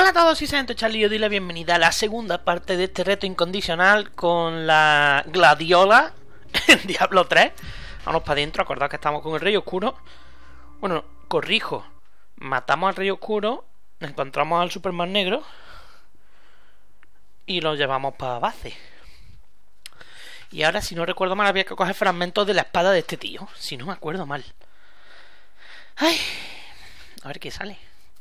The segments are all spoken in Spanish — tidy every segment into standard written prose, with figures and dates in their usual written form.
Hola a todos, soy Santo Charlie y os doy la bienvenida a la segunda parte de este reto incondicional con la Gladiola en Diablo 3. Vamos para adentro, acordad que estamos con el Rey Oscuro. Bueno, corrijo, matamos al Rey Oscuro, encontramos al Superman Negro y lo llevamos para base. Y ahora, si no recuerdo mal, había que coger fragmentos de la espada de este tío, si no me acuerdo mal. Ay, a ver qué sale.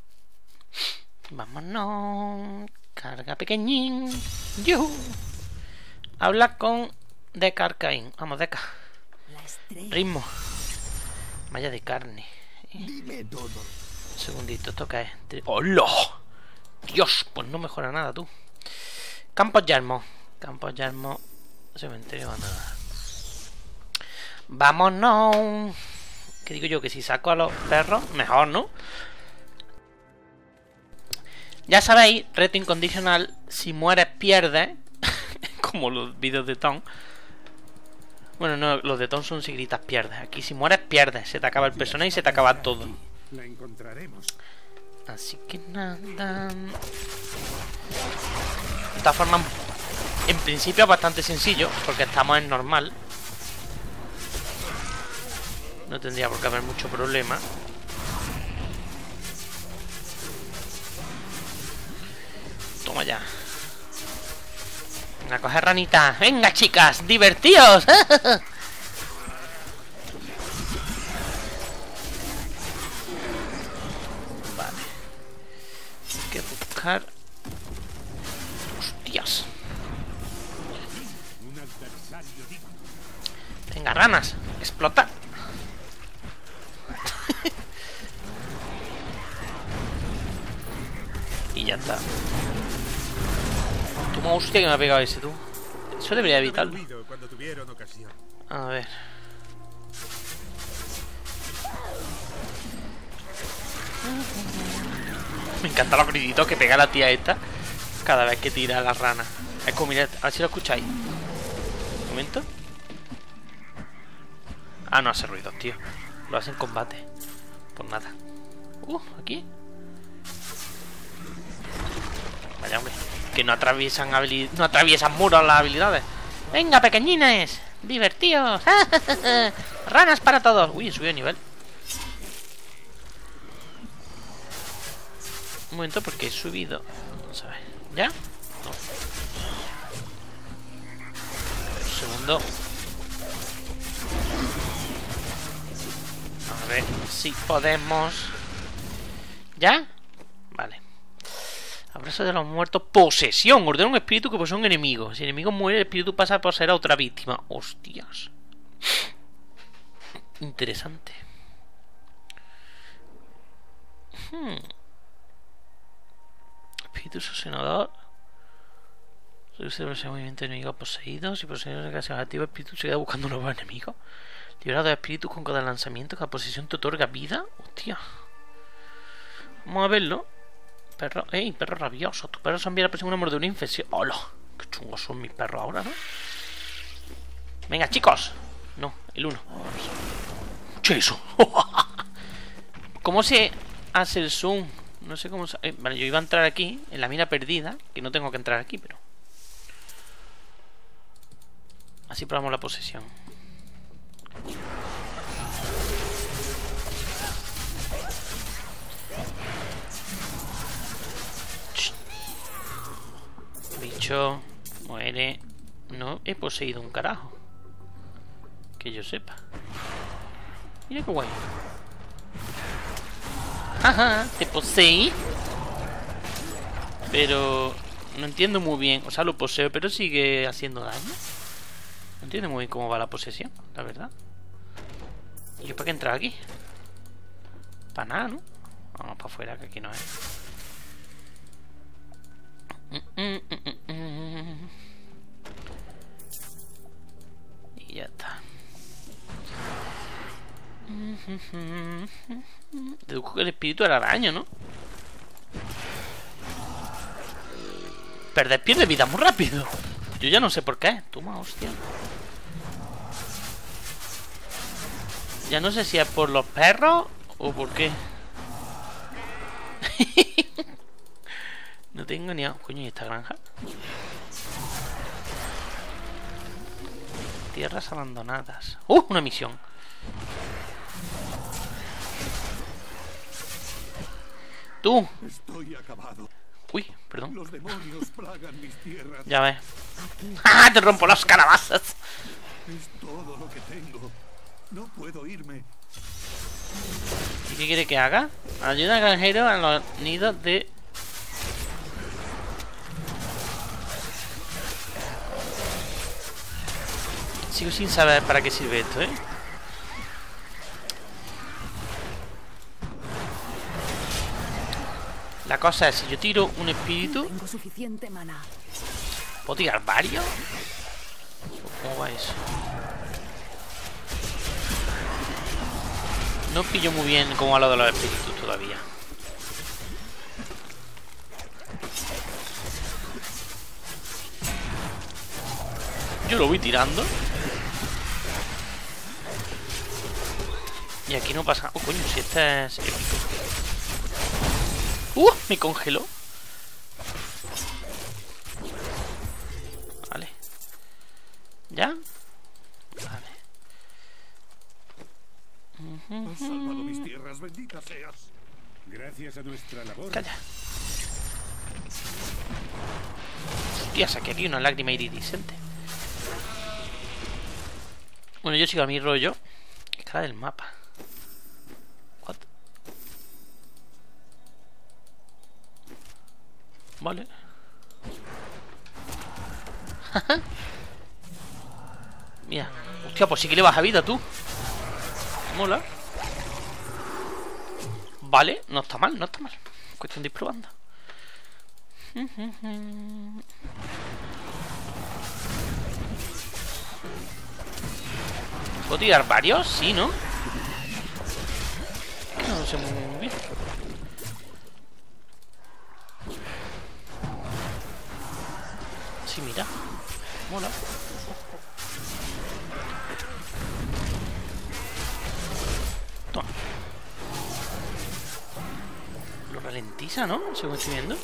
Vámonos. Carga pequeñín. ¡Yuhu! Habla con Deca Arcaín. Vamos, Deca. Ritmo. Malla de carne. Dime todo. Un segundito, ¿esto qué es? ¡Hola! Dios, pues no mejora nada, tú. Campos Yermo. Campos Yermo. Cementerio abandonado. Vámonos. ¿Qué digo yo? Que si saco a los perros, mejor, ¿no? Ya sabéis, reto incondicional, si mueres pierdes. Como los vídeos de Tom. Bueno, no, los de Tom son si gritas pierdes. Aquí si mueres pierdes, se te acaba el personaje y se te acaba todo. La encontraremos. Así que nada. De esta forma, en principio es bastante sencillo, porque estamos en normal. No tendría por qué haber mucho problema. Toma ya. Venga, coger ranita. Venga, chicas, divertíos. Vale. Hay que buscar. Hostias. Venga, ranas. Explotar. Y ya está. Toma, hostia, que me ha pegado ese, tú. Eso debería evitarlo. A ver. Me encanta los grititos que pega la tía esta cada vez que tira a la rana. Es como, mirad, a ver si lo escucháis. Un momento. Ah, no hace ruido, tío. Lo hace en combate. Pues nada. Aquí. Vaya, hombre. Que no atraviesan no atraviesan muros las habilidades. Venga, pequeñines. Divertíos. Ranas para todos. Uy, he subido de nivel. Un momento, porque he subido. Vamos a ver. ¿Ya? No. Un segundo. A ver si podemos. ¿Ya? Vale. Abrazo de los muertos. Posesión. Ordena un espíritu que posee un enemigo. Si el enemigo muere, el espíritu pasa a poseer a otra víctima. Hostias. Interesante. Espíritu succionador. Reduce el movimiento de enemigos poseídos. Si poseen una clase activa, el espíritu se queda buscando nuevos enemigos. Liberado de espíritus con cada lanzamiento. Cada posesión te otorga vida. Hostia. Vamos a verlo. Perro, perro rabioso. Tus perros son bien la una mordedura infección. ¡Hola! ¡Qué chungos son mis perros ahora, ¿no? Venga, chicos. No, el 1. ¿Qué es eso? ¿Cómo se hace el zoom? No sé cómo se... vale, yo iba a entrar aquí, en la mina perdida. Que no tengo que entrar aquí, pero... Así probamos la posesión. Bicho, muere. No he poseído un carajo. Que yo sepa. Mira qué guay. Ajá, te poseí. Pero no entiendo muy bien. O sea, lo poseo, pero sigue haciendo daño. No entiendo muy bien cómo va la posesión, la verdad. ¿Y yo para qué entrar aquí? Para nada, ¿no? Vamos para afuera, que aquí no es. Y ya está. Deduzco que el espíritu era daño, ¿no? Pierde vida muy rápido. Yo ya no sé por qué. Toma, hostia. Ya no sé si es por los perros o por qué. tengo ni a... Coño, ¿y esta granja? Tierras abandonadas. Una misión. ¡Tú! Estoy acabado. Uy, perdón. Los demonios plagan mis tierras. Ya ves. ¡Ah! ¡Te rompo las calabazas! Es todo lo que tengo. No puedo irme. ¿Y qué quiere que haga? Ayuda al granjero a los nidos de... Sigo sin saber para qué sirve esto, ¿eh? La cosa es, si yo tiro un espíritu... Tengo suficiente maná. ¿Puedo tirar varios? ¿Cómo va eso? No pillo muy bien cómo va lo de los espíritus todavía. Yo lo voy tirando. Y aquí no pasa... Oh, coño, si este es épico. Me congeló. Vale. ¿Ya? Vale. Has salvado mis tierras, bendita seas. Gracias a nuestra labor. Calla. Hostia, saqué aquí una lágrima iridiscente. Bueno, yo sigo a mi rollo. Cara del mapa. What? Vale. Mira. Hostia, pues sí que le baja vida, tú. Mola. Vale, no está mal, no está mal. Cuestión de ir probando. ¿Puedo tirar varios? Sí, ¿no? No sé muy bien. Sí, mira. Mola. Toma. Lo ralentiza, ¿no? Según estoy viendo.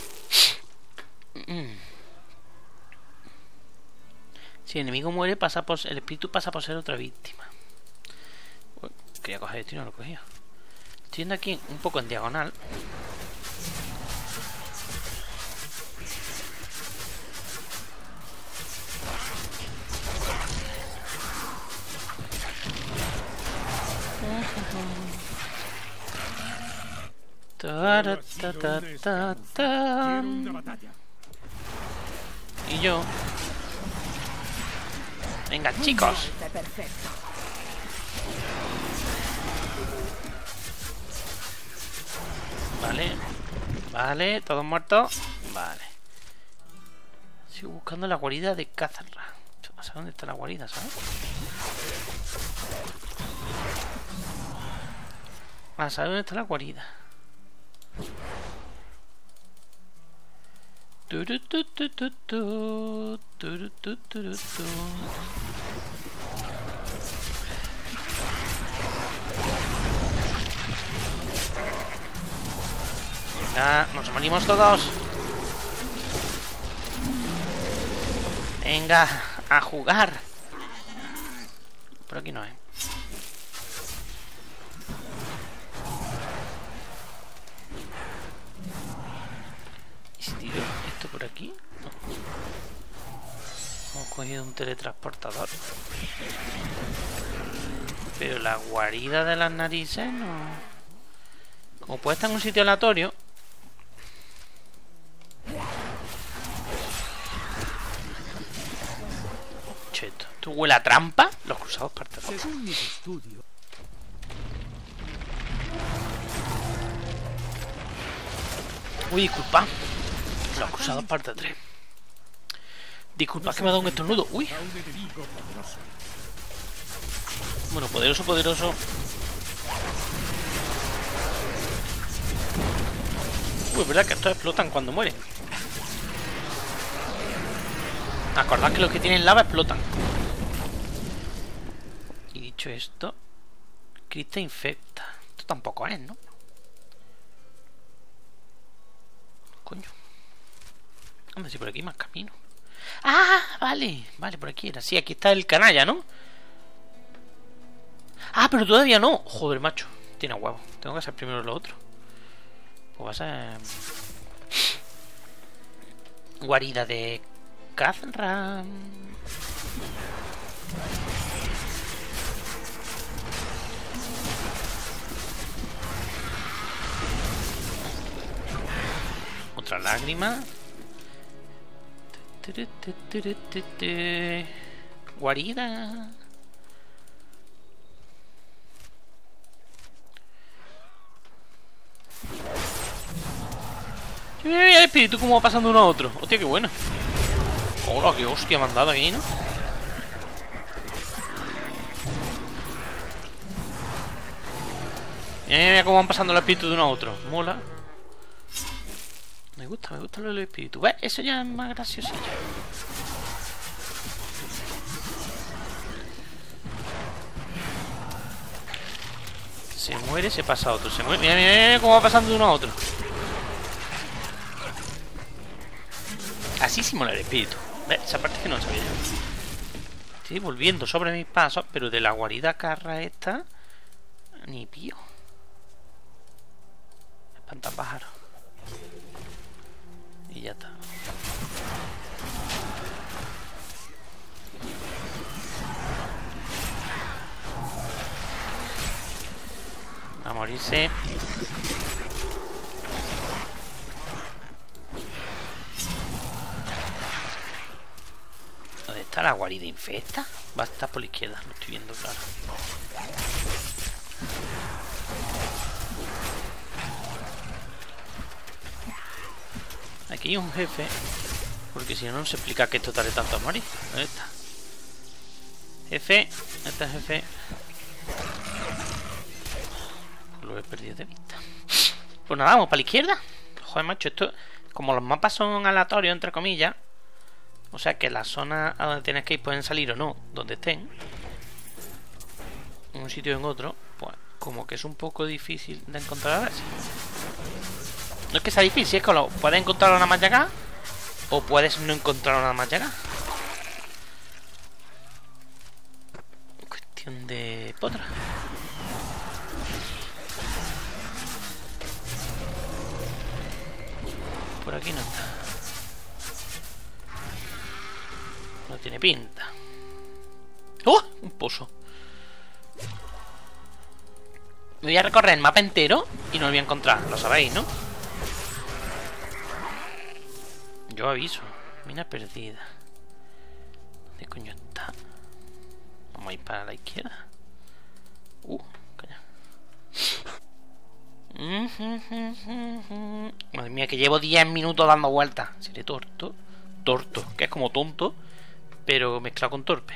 Si el enemigo muere, pasa por... el espíritu pasa por ser otra víctima. Uy, quería coger esto y no lo cogía. Estoy viendo aquí un poco en diagonal. Quiero una batalla. Y yo. Venga, chicos. Perfecto. Vale. Vale, todos muertos. Vale. Sigo buscando la guarida de Cazarra. No sé dónde está la guarida, ¿sabes? Ah, ¿sabes dónde está la guarida? Venga, nos morimos todos. Venga, a jugar. Por aquí no, ¿Y si tiro esto por aquí? No. Hemos cogido un teletransportador. Pero la guarida de las narices no... Como puede estar en un sitio aleatorio... Cheto. ¿Tú huele a trampa? Los cruzados parte 2. Según mis estudios. Uy, disculpa. Los cruzados parte 3. Disculpa que me ha dado un estornudo. Uy. A un enemigo poderoso. Bueno, poderoso, poderoso. Uy, es verdad que estos explotan cuando mueren. Acordad que los que tienen lava explotan. Y dicho esto, Crista infecta. Esto tampoco es, ¿no? Coño. Hombre, si por aquí hay más camino. ¡Ah! Vale, vale, por aquí era. Sí, aquí está el canalla, ¿no? Ah, pero todavía no. Joder, macho. Tiene huevo. Tengo que hacer primero lo otro. Pues va a ser... guarida de Kazran. Otra lágrima. Guarida. Mira el espíritu como va pasando uno a otro. Hostia, qué bueno. Hola, qué hostia me han dado aquí, ¿no? Mira cómo van pasando los espíritus de uno a otro. Mola. Me gusta lo del espíritu. ¿Ves? Eso ya es más graciosillo. Se muere, se pasa a otro. Se muere. Mira, mira, mira cómo va pasando de uno a otro. Así sí mola el espíritu. ¿Ves? Esa parte que no sabía yo. Estoy volviendo sobre mis pasos, pero de la guarida carra esta ni pío. Espantapájaros. Y ya está. A morirse. ¿Dónde está la guarida infecta? Va a estar por la izquierda, lo estoy viendo claro. Aquí hay un jefe, porque si no, no se explica que esto tarde tanto a morir. ¿Dónde está? Jefe, este es jefe. Lo he perdido de vista. Pues nada, vamos para la izquierda. Joder, macho, esto... como los mapas son aleatorios, entre comillas. O sea que las zonas a donde tienes que ir pueden salir o no, donde estén. En un sitio o en otro. Pues como que es un poco difícil de encontrar a veces. No es que sea difícil, es que lo puedes encontrarlo nada más llegar. O puedes no encontrarlo nada más llegar. Cuestión de potra. Por aquí no está. No tiene pinta. ¡Oh! Un pozo. Me voy a recorrer el mapa entero y no lo voy a encontrar. Lo sabéis, ¿no? Yo aviso. Mina perdida. ¿Dónde coño está? Vamos a ir para la izquierda. Coño. Madre mía, que llevo 10 minutos dando vueltas. Seré torto. Torto, que es como tonto, pero mezclado con torpe.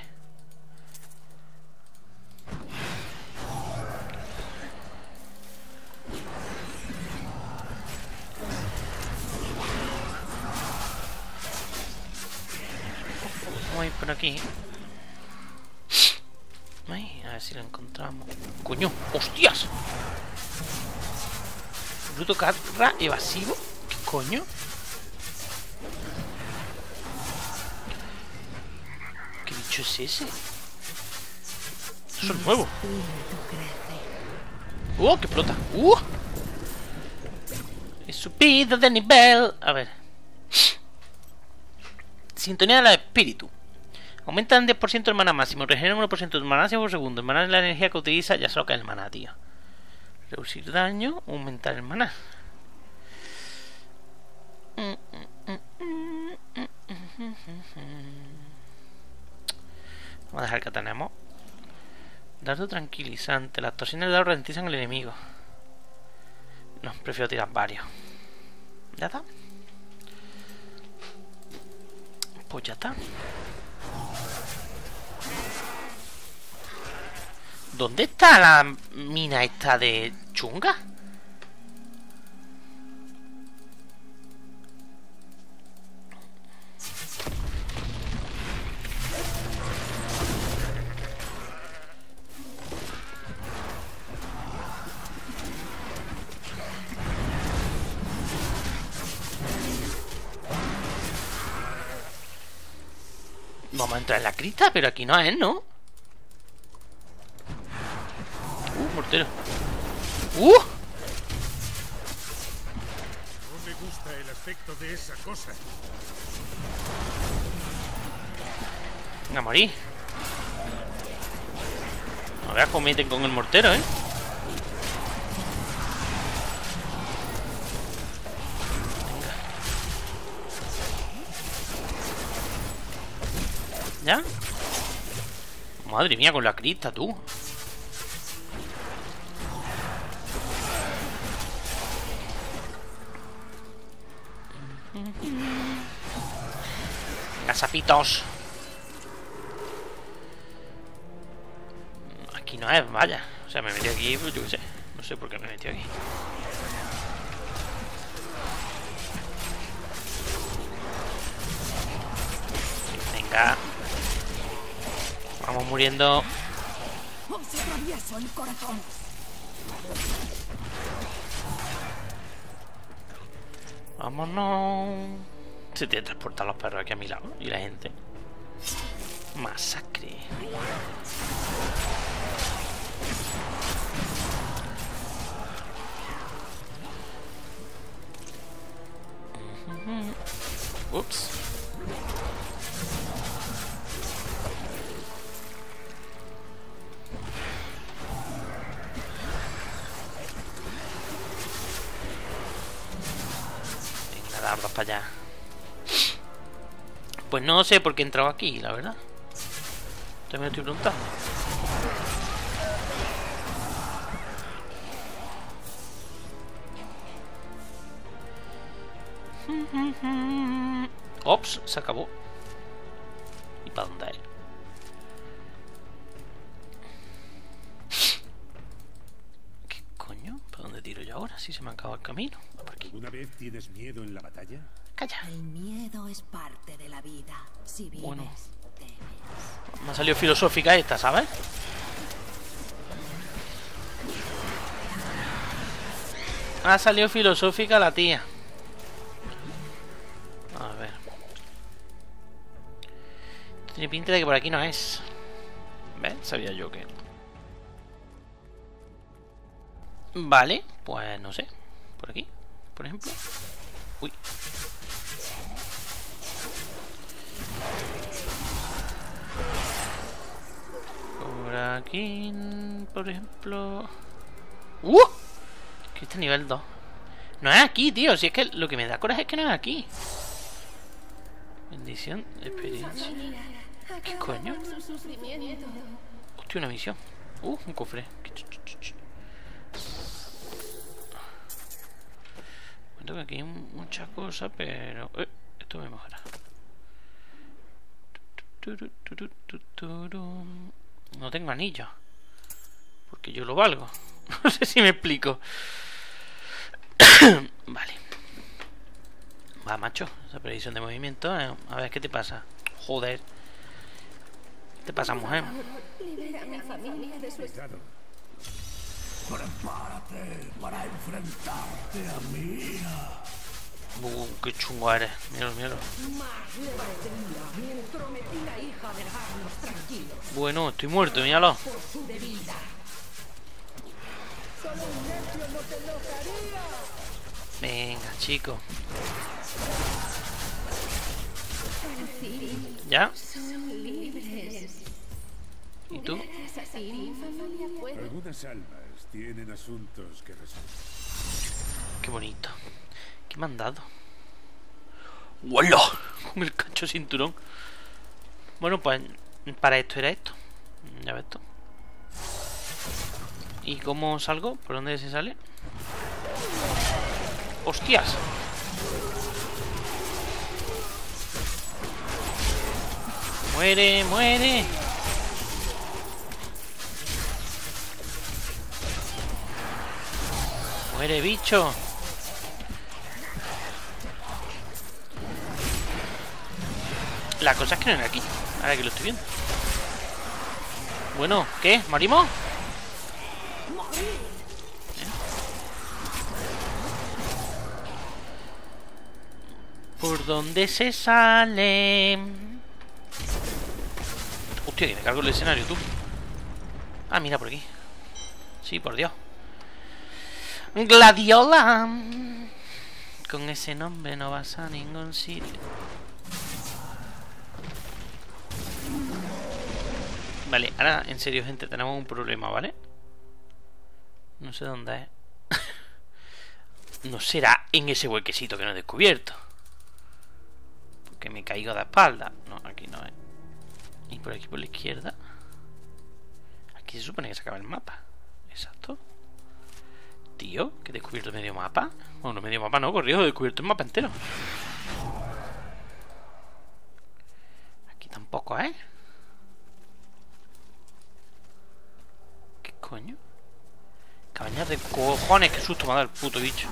Vamos a ir por aquí. Ay, a ver si lo encontramos. ¡Coño! ¡Hostias! Bruto carra evasivo. ¿Qué coño? ¿Qué bicho es ese? Eso es nuevo. ¡Oh, que explota! He subido de nivel. A ver. Sintonía de los espíritus. Aumenta en 10% el maná máximo. Regenera 1% de maná por segundo. El maná es la energía que utiliza. Ya sé lo que es el maná, tío. Reducir daño. Aumentar el maná. Vamos a dejar que tenemos. Dardo tranquilizante. Las toxinas del dardo ralentizan al enemigo. No, prefiero tirar varios. ¿Ya está? Pues ya está. ¿Dónde está la mina esta de chunga? Vamos a entrar en la crista, pero aquí no es, ¿no? Mortero. No me gusta el aspecto de esa cosa. Venga, a morir. No veas cómo meten con el mortero, ¿eh? Venga. ¿Ya? Madre mía, con la crista, tú. Gasapitos. Aquí no es, vaya. O sea, me metí aquí, pues yo qué sé. No sé por qué me metí aquí. Venga. Vamos muriendo. Os atravieso el corazón. Vámonos. Se te transportan los perros aquí a mi lado. Y la gente. Masacre. Ups. Venga, dardos para allá. Pues no sé por qué he entrado aquí, la verdad. También me estoy preguntando. Ops, se acabó. ¿Y para dónde es? ¿Qué coño? ¿Para dónde tiro yo ahora? Si se me acaba el camino. Por aquí. ¿Alguna vez tienes miedo en la batalla? Calla. El miedo es parte de la vida. Si vives, Bueno. temes. Me ha salido filosófica esta, ¿sabes? Ha salido filosófica la tía. A ver. Tiene pinta de que por aquí no es. ¿Ves? Sabía yo que... Vale, pues no sé. Por aquí, por ejemplo. Uy. Por aquí, por ejemplo... Que este nivel 2. No es aquí, tío. Si es que lo que me da coraje es que no es aquí. Bendición, experiencia. ¿Qué coño? Hostia, una misión. Un cofre. Cuento que aquí hay muchas cosas, pero... esto me mejora. No tengo anillo. Porque yo lo valgo. No sé si me explico. Vale. Va, macho. Esa previsión de movimiento. A ver, ¿qué te pasa? Joder. ¿Qué te pasa, mujer? Libera a mi familia de su Cuidado. Prepárate para enfrentarte a mi ira. Qué chungo eres. Míralo, míralo. más le valdría mi prometida hija dejarnos tranquilos Bueno, estoy muerto, míralo. por su debilidad. Venga, chico. ¿Ya? Son libres. ¿Y tú? Es así, mi familia puede. Algunas almas tienen asuntos que resolver. Qué bonito. ¿Qué me han dado? ¡Hola! Con el cacho cinturón. Bueno, pues para esto era esto. Ya ves tú. ¿Y cómo salgo? ¿Por dónde se sale? ¡Hostias! ¡Muere, muere! ¡Muere, bicho! La cosa es que no era aquí. Ahora que lo estoy viendo. Bueno, ¿qué? ¿Morimos? ¿Por dónde se sale? Hostia, que me cargo el escenario, tú. Ah, mira por aquí. Sí, por Dios. Gladiola. Con ese nombre no vas a ningún sitio. Vale, ahora en serio, gente, tenemos un problema, ¿vale? No sé dónde es. No será en ese huequecito que no he descubierto. Porque me caigo de espalda. No, aquí no es. Y por aquí por la izquierda. Aquí se supone que se acaba el mapa. Exacto. Tío, que he descubierto medio mapa. Bueno, medio mapa no, corrido, he descubierto el mapa entero. Aquí tampoco, ¿eh? ¿Qué coño? Cabañas de cojones, qué susto me ha dado el puto bicho.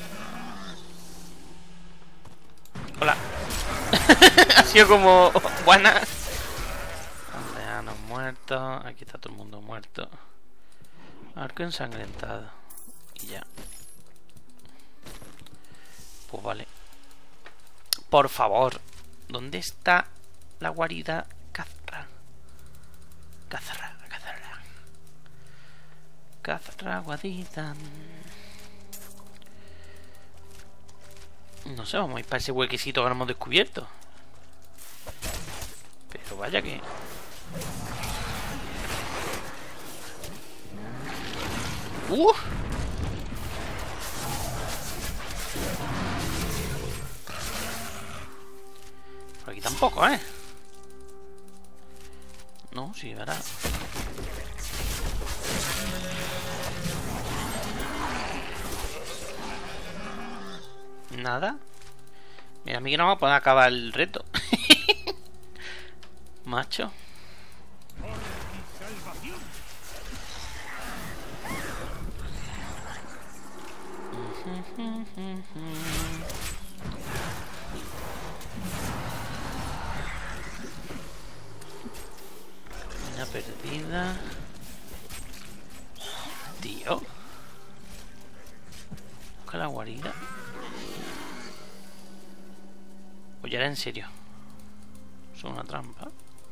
Hola. Ha sido como... buena. Aldeanos muertos. Aquí está todo el mundo muerto. Arco ensangrentado. Y ya. Pues vale. Por favor. ¿Dónde está la guarida Cazra? Cazra, guarida. No sé, vamos a ir para ese huequecito que no hemos descubierto. Pero vaya que... Por aquí tampoco, ¿eh? No, sí, verá. Nada. Mira, a mí que no vamos a poder acabar el reto. Macho. Una perdida. Tío. Busca la guarida. Oye, era en serio. Son una trampa.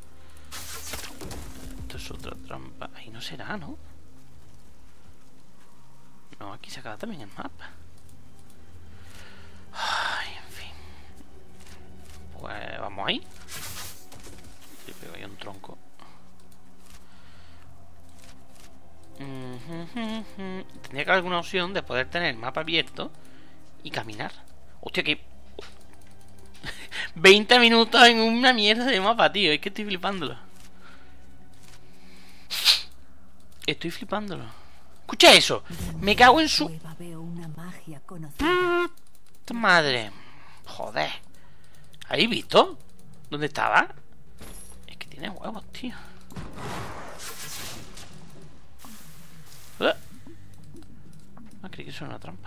Esto es otra trampa. Ahí no será, ¿no? No, aquí se acaba también el mapa. Ay, en fin. Pues vamos ahí. Le pego ahí un tronco. Tendría que haber alguna opción de poder tener el mapa abierto y caminar. Hostia, que 20 minutos en una mierda de mapa, tío. Es que estoy flipándolo. Estoy flipándolo. Escucha eso. Me cago en su... madre. Joder. ¿Habéis visto? ¿Dónde estaba? Es que tiene huevos, tío. Creí que eso era una trampa.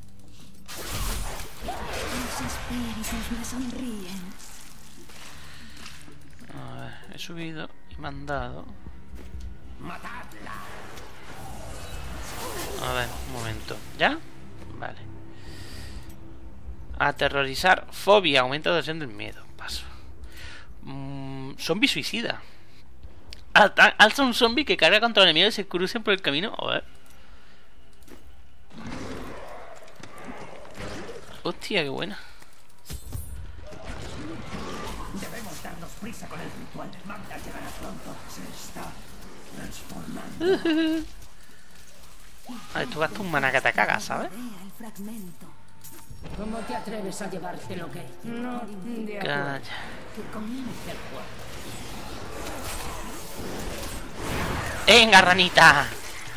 Los espíritus me sonríen. A ver, he subido y me han dado. ¡Matadla! A ver, un momento. ¿Ya? Vale. Aterrorizar, fobia, aumenta la sensación del miedo. Paso. Zombie suicida. Alza un zombie que carga contra el enemigo y se crucen por el camino. A ver. Hostia, qué buena. Debemos darnos prisa con el ritual. Magda llegará pronto. Se está transformando. A ver, tú gastas un maná que te cagas, ¿sabes? El fragmento. ¿Cómo te atreves a llevarte lo que? No, de acuerdo. Calla. Que comience el juego. ¡Venga, ranita!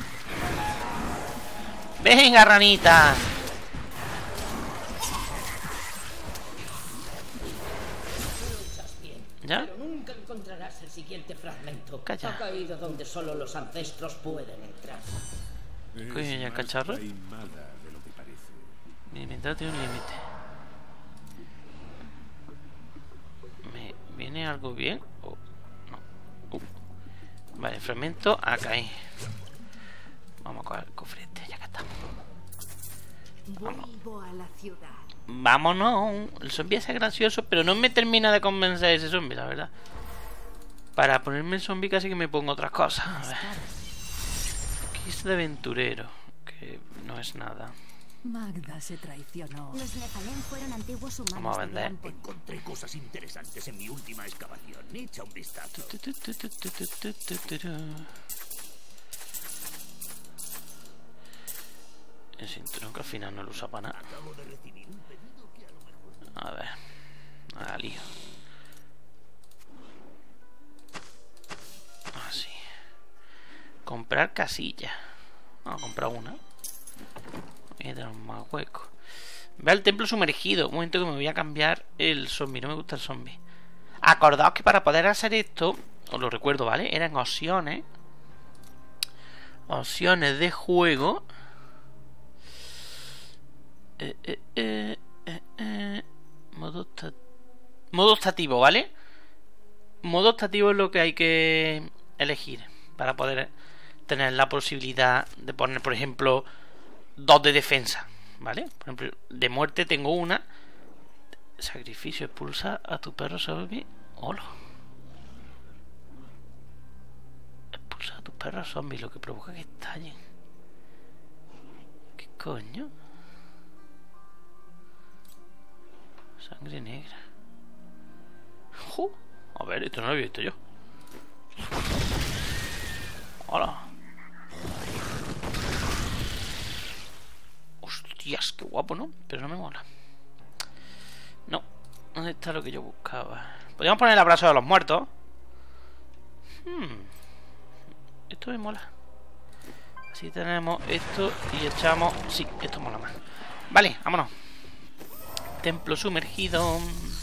¡Venga, ranita! ¿Ya? Pero nunca encontrarás el siguiente fragmento. Calla. Ha caído donde solo los ancestros pueden entrar. Coño, ya, cacharro. Taimada de lo que parece. Mi inventario tiene un límite. ¿Me viene algo bien? Oh, no. Vale, fragmento acá ahí. Vamos a coger el cofrete, ya que estamos. Vuelvo a la ciudad. Vámonos. El zombie es gracioso, pero no me termina de convencer ese zombie, la verdad. Para ponerme en zombie casi que me pongo otras cosas. A ver. Kit de aventurero. Que no es nada. Magda se traicionó. Los Nephalem fueron antiguos humanos. Vamos a de vender. gran poder. Encontré cosas interesantes en mi última excavación. Echa un vistazo. El cinturón que al final no lo usa para nada. Acabo de recibir un pedido que a lo mejor... A ver. Ah, lío. Así. Comprar casilla. Vamos a comprar una. Voy a tener más hueco. Ve al templo sumergido. Un momento que me voy a cambiar el zombie. No me gusta el zombie. Acordaos que para poder hacer esto, os lo recuerdo, ¿vale? Eran opciones. Opciones de juego. Modo optativo, ¿vale? Modo optativo es lo que hay que elegir para poder tener la posibilidad de poner, por ejemplo, 2 de defensa, ¿vale? Por ejemplo, de muerte tengo una. Sacrificio, expulsa a tu perro zombie. Hola. Expulsa a tus perros zombies, lo que provoca que estallen. ¿Qué coño? Sangre negra. A ver, esto no lo había visto yo. Hola. Hostias, qué guapo, ¿no? Pero no me mola. No. ¿Dónde está lo que yo buscaba? Podríamos poner el abrazo de los muertos. Esto me mola. Así tenemos esto y echamos... Sí, esto mola más. Vale, vámonos. Templo sumergido.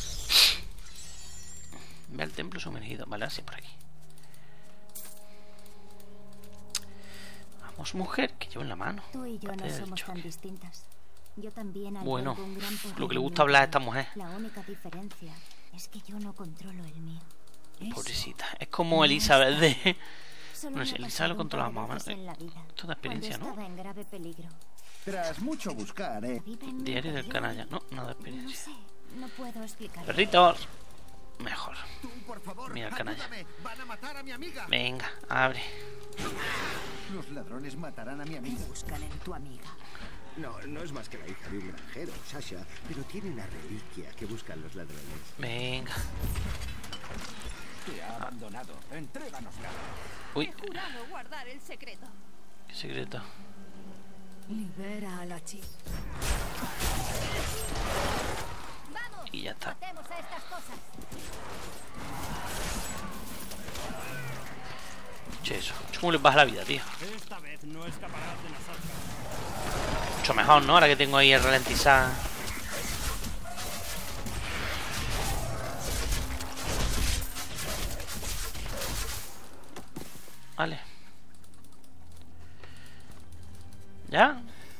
Ve al templo sumergido. Vale, así por aquí. Vamos, mujer, que llevo en la mano. Tú y yo no Parte del somos tan choque. distintas. Yo también Bueno, albergo un gran poder lo que le en gusta mi hablar a interior. esta mujer. La única diferencia es que yo no controlo el mío. Pobrecita. Es como Elizabeth de... Solo No me sé, ha Elizabeth pasado lo un controlaba par de más. veces en la vida, Esto da experiencia, cuando ¿no? estaba en grave peligro. Tras mucho buscar, Vive en mi Diario del interior canalla. y No, nada de No experiencia. sé, no puedo explicarlo. Perritos. Mejor. Tú, por favor, Mira el canalla. ayúdame. Van a matar a mi amiga. Venga, abre. Los ladrones matarán a mi amiga. Buscan en tu amiga. No es más que la hija de un granjero, Sasha, pero tiene una reliquia que buscan los ladrones. Venga. Te ha abandonado. Entréganosla. Uy, Jurado guardar el secreto. qué secreto. Libera a la chica. Vamos, Y ya está. matemos a estas cosas. Che, eso. ¿Cómo les baja la vida, tío? Esta vez no escaparás de nosotros. Mucho mejor, ¿no? Ahora que tengo ahí el ralentizar. Vale. ¿Ya?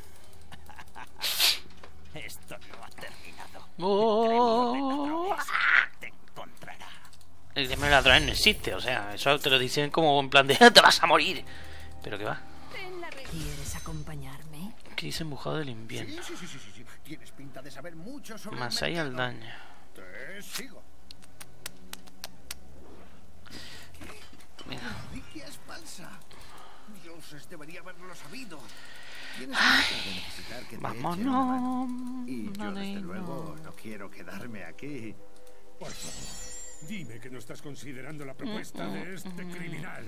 Esto no ha terminado. Oh. Te encontrará. El gremio de ladrones no existe, o sea, eso te lo dicen como en plan de te vas a morir. Pero que va. Ten la regla. ¿Quieres acompañarme? ¿Qué dice embujado del invierno? Sí. Tienes pinta de saber mucho sobre Más el ahí al mercado. daño. Te sigo. Venga. Reliquia es falsa. Dioses, debería haberlo sabido. Tienes pinta de necesitar que te Vámonos. echen una mano. Y yo, No, desde no. luego, no quiero quedarme aquí. Por favor, dime que no estás considerando la propuesta de este criminal.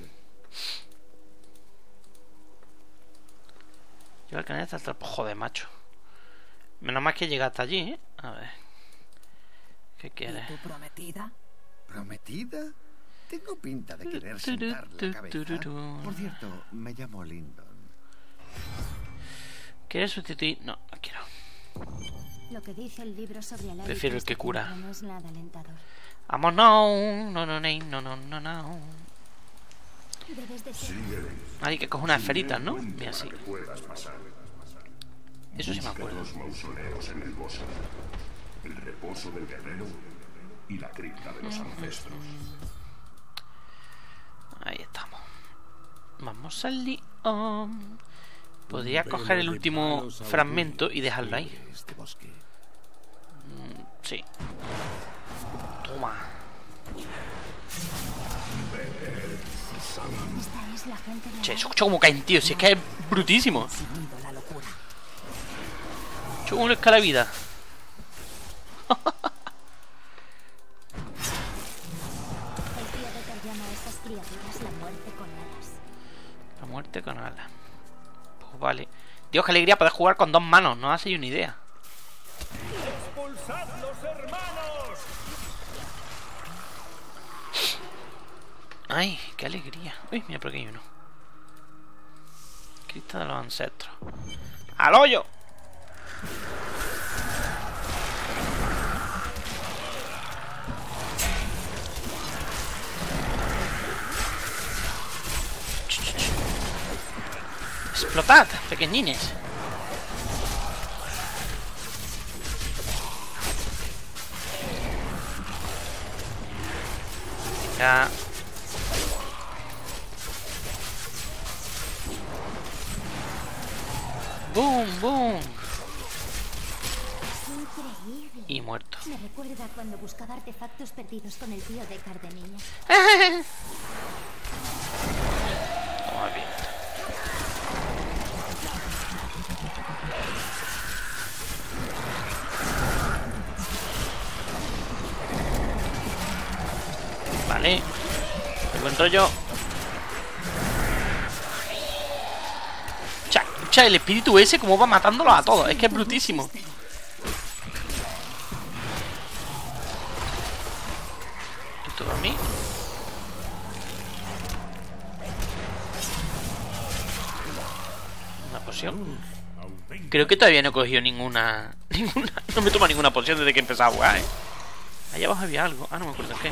Lleva el canal hasta el joder, macho. Menos mal que llega hasta allí, ¿eh? A ver. ¿Qué quieres? ¿Y tu prometida? ¿Prometida? Tengo pinta de querer sentar la cabeza. Por cierto, me llamo Lyndon. ¿Quieres sustituir? No, no quiero. Lo que dice el libro sobre el Prefiero el que cura. No es nada alentador. Vamos, no. No. Debes de ser Hay que coger unas esferitas, ¿no? Mira, así. Puedas pasar. Eso sí me acuerdo. Los mausoleos en el bosque. El reposo del guerrero y la cripta de los ancestros. Ahí estamos. Vamos al León. Podría coger el último fragmento y dejarlo ahí. Este bosque. Sí. Toma. Esta es la gente de... Che, escucha como caen, tío. Si es que es brutísimo. Seguido la locura. Escucha como le escala vida. El tío Decker llama a estas criaturas la muerte con alas. La muerte con alas. Pues vale. Dios, qué alegría poder jugar con dos manos. No hacéis una idea. ¡Expulsad los hermanos! Ay, qué alegría. Uy, mira por aquí hay uno. Crista de los ancestros. ¡Al hoyo! ¡Explotad, pequeñines! Ya. ¡Boom, boom! Increíble. Y muerto. Me recuerda cuando buscaba artefactos perdidos con el tío Decker de niña. Toma bien. Vale. Me encuentro yo. Cha, el espíritu ese como va matándolos a todos. Es que es brutísimo. Esto para mí. Una poción. Creo que todavía no he cogido ninguna. No me toma ninguna poción desde que he empezado a jugar, Allá abajo había algo. Ah, no me acuerdo qué.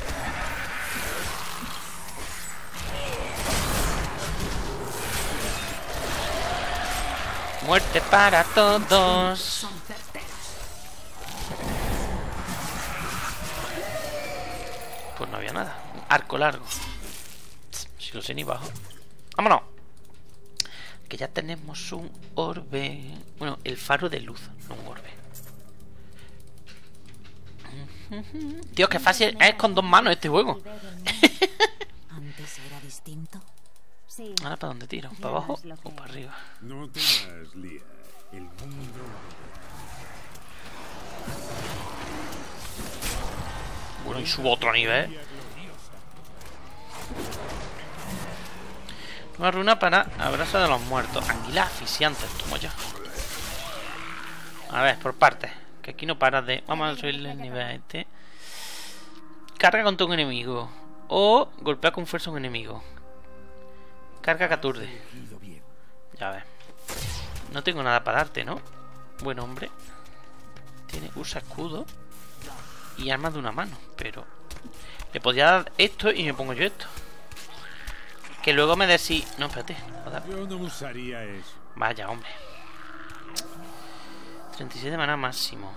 Muerte para todos. Pues no había nada. Un arco largo. Si lo sé ni bajo. ¡Vámonos! Que ya tenemos un orbe. Bueno, el faro de luz, no un orbe. Dios, qué fácil es con dos manos este juego. Antes era distinto. Sí. Ahora, ¿para dónde tiro? ¿Para abajo o para arriba? No temas, Lía. El mundo... Bueno, y subo otro nivel. Una runa para abrazo de los muertos. Anguila asfixiante, tomo ya. A ver, por partes. Que aquí no para de... Vamos a subirle el nivel a este. Carga contra un enemigo. O golpea con fuerza a un enemigo. Carga que aturde. Ya ves. No tengo nada para darte, ¿no? Buen hombre. Usa escudo. Y armas de una mano. Pero... le podría dar esto y me pongo yo esto. Que luego me decís... No, espérate. Joder. Yo no usaría eso. Vaya, hombre. 37 de maná máximo.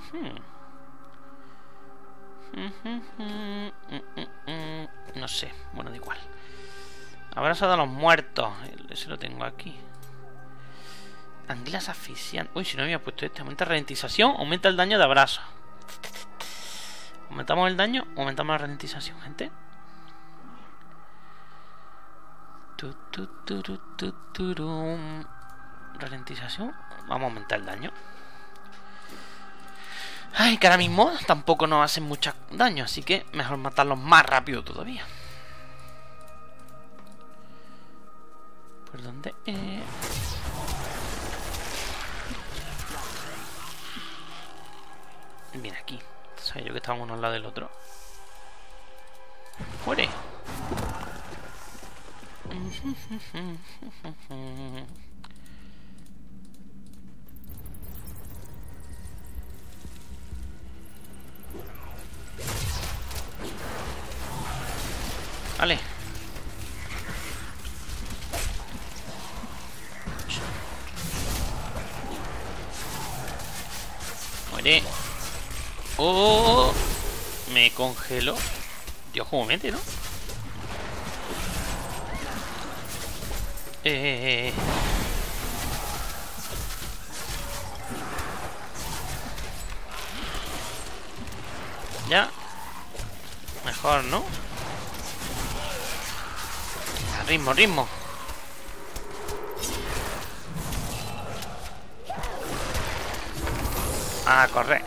No sé. Bueno, da igual. Abrazo a los muertos. Ese lo tengo aquí. Anguilas asfixiantes. Uy, si no había puesto este. Aumenta ralentización. Aumenta el daño de abrazo. Aumentamos el daño. Aumentamos la ralentización, gente. Ralentización. Vamos a aumentar el daño. Ay, que ahora mismo tampoco nos hacen mucho daño. Así que mejor matarlos más rápido todavía. ¿Por dónde? Bien, aquí. Sabía yo que estábamos uno al lado del otro. ¡Muere! Vale. Muere. Oh, me congeló. Dios, cómo mete, ¿no? Ya. Mejor, ¿no? Ritmo, ritmo. A correr.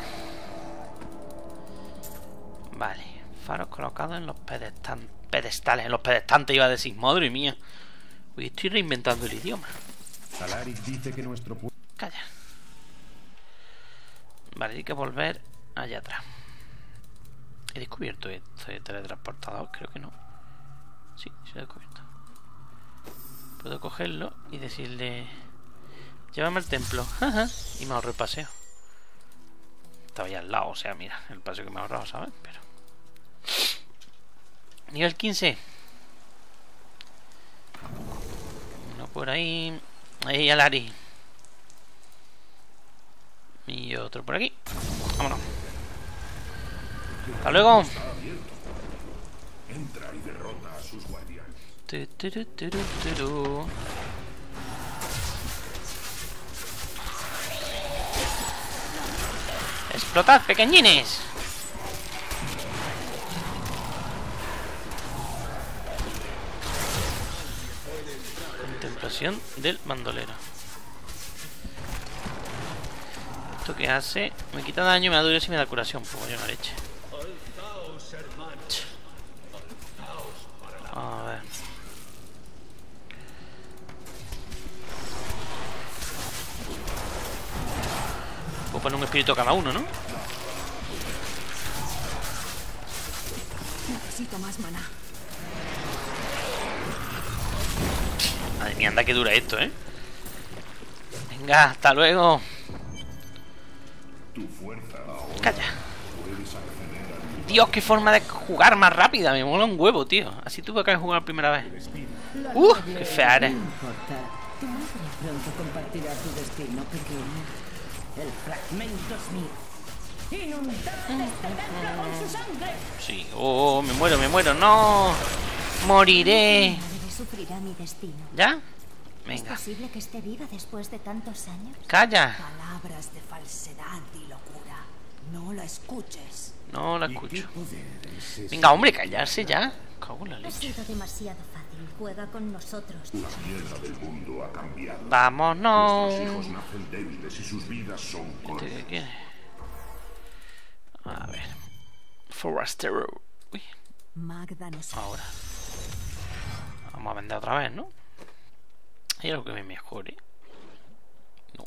Vale. Faros colocados en los pedestales. En los pedestantes iba a decir. Madre mía. Uy, estoy reinventando el idioma. Talaris dice que nuestro pueblo... Calla. Vale, hay que volver allá atrás. ¿He descubierto este teletransportador? Creo que no. Sí, se ha descubierto. Puedo cogerlo y decirle... Llévame al templo. Y me ahorro el paseo. Estaba ya al lado, o sea, mira, el paseo que me he ahorrado, ¿sabes? Pero... Nivel 15. Uno por ahí. Ahí Alari. Y otro por aquí. Vámonos. Hasta luego. Entra y derrota a sus guardianes. ¡Explotad, pequeñines! Contemplación del bandolero. ¿Esto qué hace? Me quita daño, me da dureza y me da curación. Pues yo no leche. A ver. Puedo poner un espíritu a cada uno, ¿no? Necesito más maná. Madre mía, anda que dura esto, ¿eh? Venga, hasta luego. Tu fuerza ahora Calla. puedes acceder al Dios, qué forma de jugar más rápida. Me mola un huevo, tío. Así tuve que jugar la primera vez. Qué fea eres. No importa. Tu madre pronto compartirá tu destino, pequeño. El fragmento es mío. ¡Inundad este templo con su sangre! Sí. Oh, me muero. ¡No! Moriré. Mi madre sufrirá mi destino. ¿Ya? ¿Es Venga. posible que esté viva después de tantos años? Calla. Palabras de falsedad y locura. No la escuches. No la ¿Y qué escucho. poder es ese? Venga, hombre, callarse ya. Cago en la Ha leche. sido demasiado fácil. Juega con nosotros. La tierra del mundo ha cambiado. Vámonos. Nuestros hijos nacen débiles y sus vidas son ¿Este cortas. qué quiere? A ver. Forastero. Uy, Magda nos ahora. Vamos a vender otra vez, ¿no? ¿Hay algo que me mejore? No.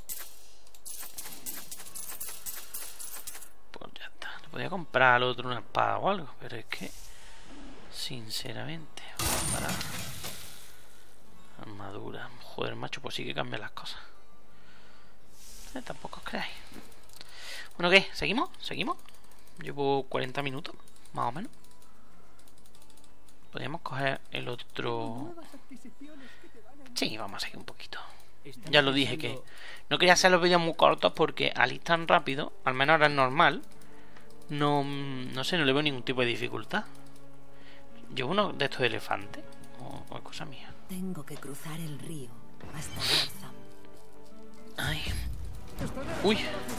Pues ya está. Le podía comprar al otro una espada o algo, pero es que... Sinceramente... Vamos a parar. Armadura. Joder, macho, pues sí que cambian las cosas. Tampoco os creáis. Bueno, ¿qué? ¿Seguimos? ¿Seguimos? Llevo 40 minutos, más o menos. Podríamos coger el otro... Sí, vamos a seguir un poquito. Ya lo dije que no quería hacer los vídeos muy cortos porque al ir tan rápido, al menos ahora es normal, no sé, no le veo ningún tipo de dificultad. Llevo uno de estos de elefante o es cosa mía. tengo que cruzar el río hasta Northam. Ay. Uy.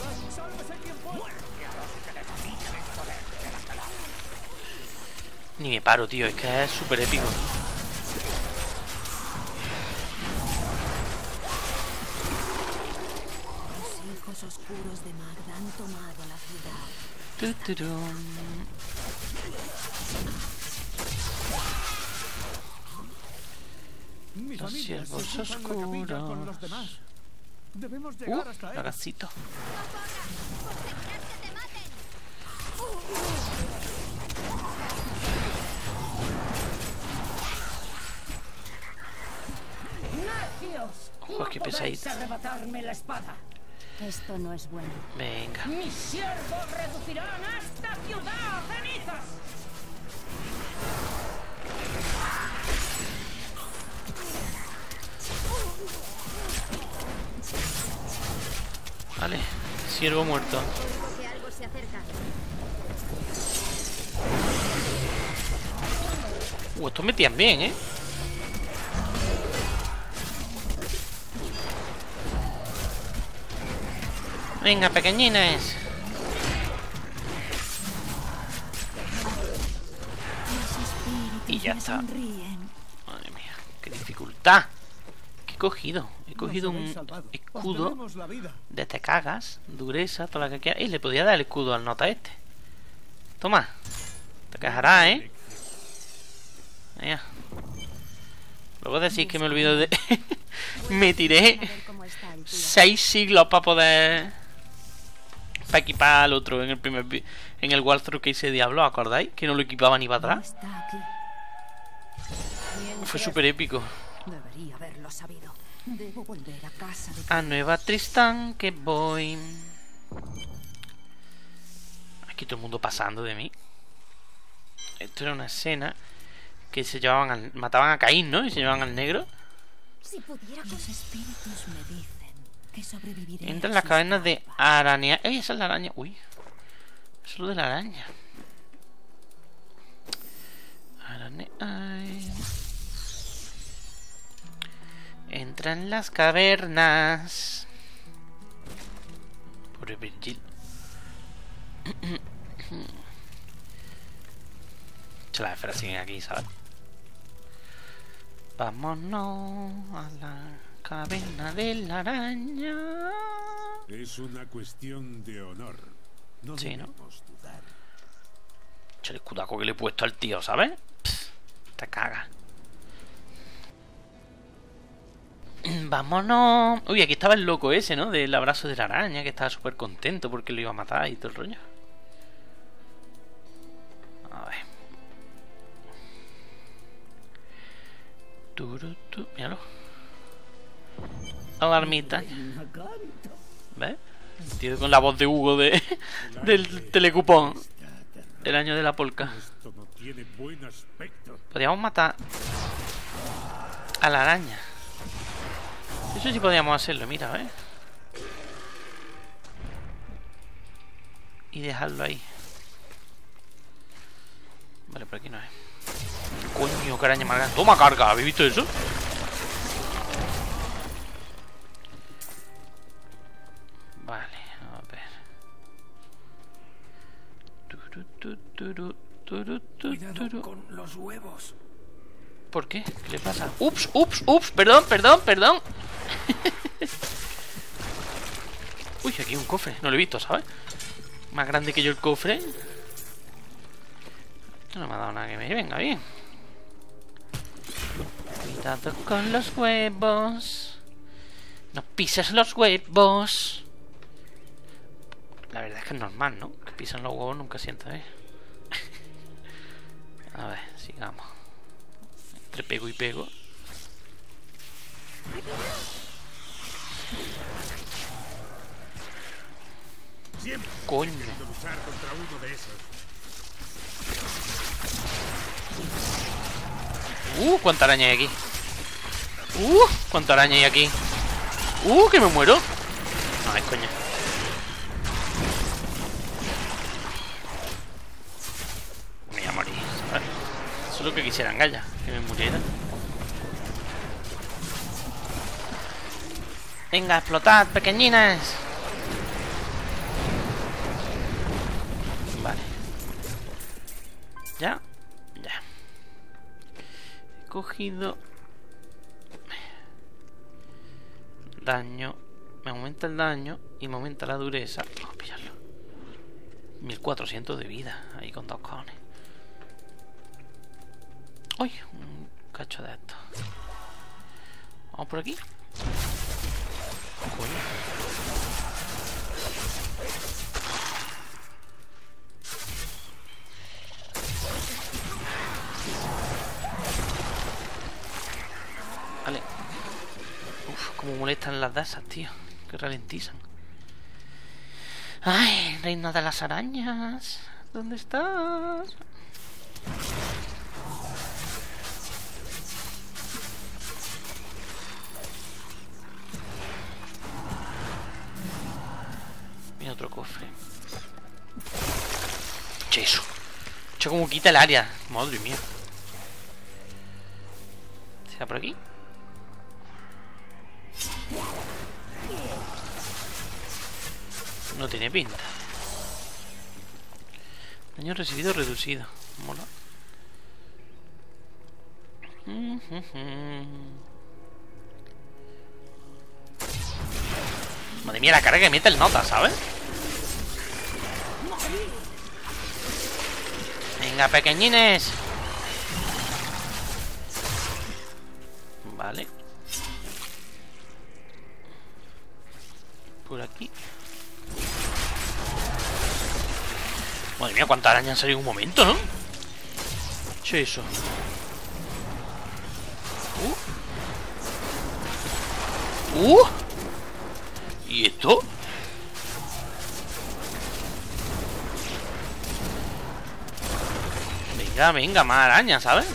Ni me paro, tío, es que es súper épico. Los hijos oscuros de Magda han tomado la ciudad. Los siervos oscuros. Debemos llegar hasta él. Lagacito. ¡Necios! Ojo, qué pesadito. ¡Podéis arrebatarme la espada! Esto no es bueno. Venga. ¡Mis siervos reducirán a esta ciudad a cenizas! Vale. Siervo muerto. Que algo se acerca. Estos metían bien, ¿eh? Venga, pequeñines. Y ya está. Sonríen. Madre mía, qué está. ¿Qué he cogido? He cogido Nos habéis un salvado. Os escudo debemos la vida. de te cagas, dureza, toda la que quieras. Y le podía dar el escudo al nota este. Toma. Te quejarás, ¿eh? Mira. Luego decís que me olvido de... me tiré 6 siglos para poder... para equipar al otro en el primer... en el walkthrough que hice Diablo, ¿acordáis? Que no lo equipaba ni para atrás. Fue súper épico. Debería haberlo sabido. Debo volver a casa de... A Nueva Tristán que voy. Aquí todo el mundo pasando de mí. Esto era una escena que se llevaban al... mataban a Caín, ¿no? Y se llevaban al negro. Si pudiera, los espíritus me dicen que sobreviviré. Entra en las cavernas de Aranea. ¡Ey, esa es la araña! ¡Uy! Eso es lo de la araña. Aranea. Entra en las cavernas. Pobre Virgil. Se la esfera siguen aquí, ¿sabes? Vámonos a la caverna de la araña. Es una cuestión de honor. No sí, ¿no? debemos dudar. El escudaco que le he puesto al tío, ¿sabes? Pff, te caga. Vámonos. Uy, aquí estaba el loco ese, ¿no? Del abrazo de la araña, que estaba súper contento porque lo iba a matar y todo el rollo. A ver. Míralo. Alarmita. ¿Ves? El tío con la voz de Hugo del telecupón. El año de la polca. Esto no tiene buen aspecto. Podríamos matar a la araña. Eso sí podríamos hacerlo, mira, ¿ves? Y dejarlo ahí. Vale, por aquí no es. Coño, qué araña más grande. Toma carga, ¿habéis visto eso? Vale, a ver. Cuidado con los huevos. ¿Por qué? ¿Qué le pasa? Ups, ups, ups. Perdón, perdón, perdón. Uy, aquí hay un cofre. No lo he visto, ¿sabes? Más grande que yo el cofre. Esto no me ha dado nada que me venga bien. Cuidado con los huevos. No pises los huevos. La verdad es que es normal, ¿no? Que pisan los huevos nunca sienta, ¿eh? A ver, sigamos. Entre pego y pego. Siempre coño. he querido luchar contra uno de esos. Cuánta araña hay aquí. Cuánta araña hay aquí. Que me muero. No, es coña. Me voy a morir, ¿sabes? Eso es lo que quisieran, Gaia, que me muriera. Venga, explotad, pequeñines. Vale. Ya. He cogido daño. Me aumenta el daño y me aumenta la dureza. Vamos a pillarlo. 1400 de vida. Ahí con 2 cojones. Uy, un cacho de esto. Vamos por aquí. Coño. Vale. Uf, como molestan las dasas, tío. Que ralentizan. Ay, reina de las arañas. ¿Dónde estás? Mira otro cofre. Che, eso. Che, como quita el área. Madre mía. ¿Será por aquí? No tiene pinta. Daño recibido reducido. Mola. Madre mía, la cara que mete el nota, ¿sabes? Venga, pequeñines. Vale. Por aquí. Madre mía, cuántas arañas han salido en un momento, ¿no? ¿Qué es eso? ¿Y esto? Venga, venga, más arañas, ¿sabes?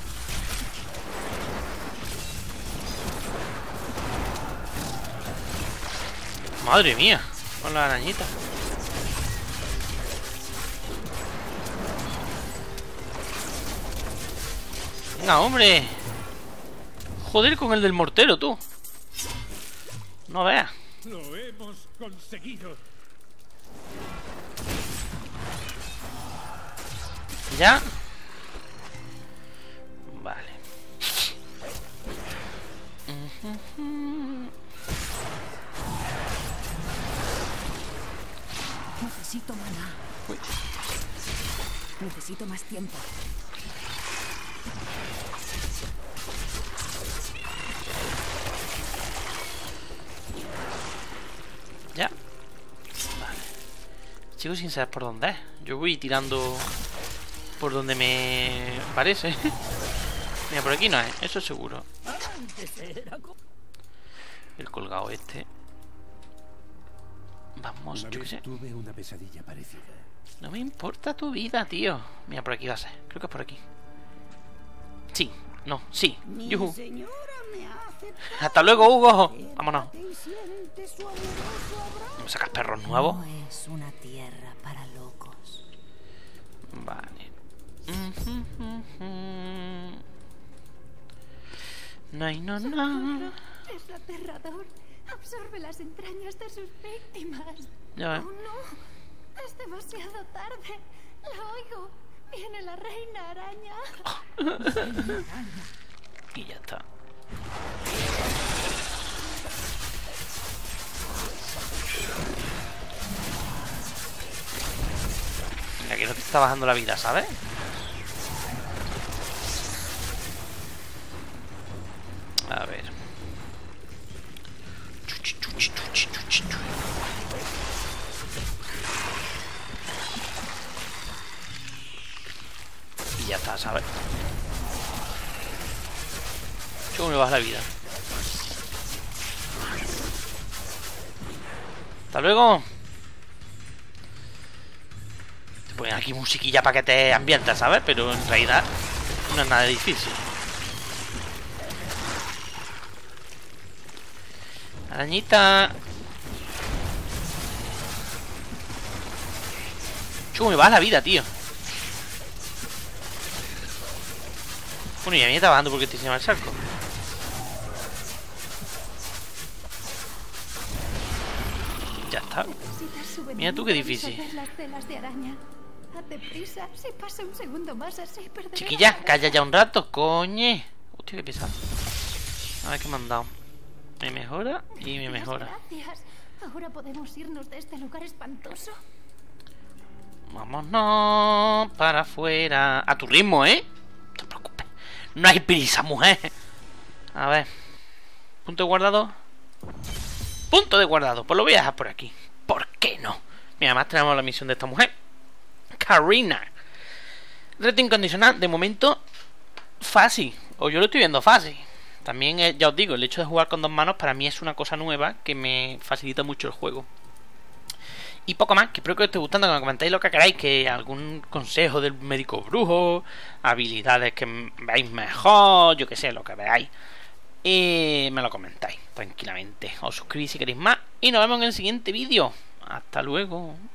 Madre mía, con la arañita. Venga, hombre. Joder con el del mortero, tú. No veas. Lo hemos conseguido. ¿Ya? Vale. Necesito maná. Uy. Necesito más tiempo. Ya. Vale. Sigo sin saber por dónde es. Yo voy tirando por donde me parece. Mira, por aquí no es, eso es seguro. El colgado este. Vamos, yo qué sé. Tuve una pesadilla parecida. No me importa tu vida, tío. Mira, por aquí va a ser. Creo que es por aquí. Sí, no, sí. Yuhu. Hasta luego, Hugo. Vámonos. ¿Me sacas perros nuevos? No es una tierra para locos. Vale. No. Es aterrador. Absorbe las entrañas de sus víctimas. Ya ves. Oh, no. Es demasiado tarde. La oigo. Viene la reina araña. Y ya está. Mira, que no te está bajando la vida, ¿sabes? A ver. Y ya está, ¿sabes? ¿Cómo me baja la vida? Hasta luego. Te ponen aquí musiquilla para que te ambientas, ¿sabes? Pero en realidad no es nada difícil. Arañita. ¿Cómo me baja la vida, tío? Bueno, y a mí me está bajando porque estoy encima del charco. Ya está. Mira tú qué difícil. Las telas de araña. Date prisa. Si pasa un segundo más así, perderé. Chiquilla, calla ya un rato, coñe. Hostia, qué pesado. A ver qué me han dado. Me mejora y me mejora. Gracias. Ahora podemos irnos de este lugar espantoso. Vámonos para afuera. A tu ritmo, ¿eh? No te preocupes. No hay prisa, mujer. A ver. Punto de guardado. Punto de guardado. Pues lo voy a dejar por aquí. ¿Por qué no? Mira, además tenemos la misión de esta mujer. Karina. Reto incondicional. De momento, fácil. O yo lo estoy viendo fácil. También, ya os digo, el hecho de jugar con dos manos para mí es una cosa nueva que me facilita mucho el juego. Y poco más, que espero que os esté gustando, que me comentéis lo que queráis, que algún consejo del médico brujo, habilidades que veáis mejor, yo que sé, lo que veáis. Y me lo comentáis tranquilamente. Os suscribís si queréis más y nos vemos en el siguiente vídeo. Hasta luego.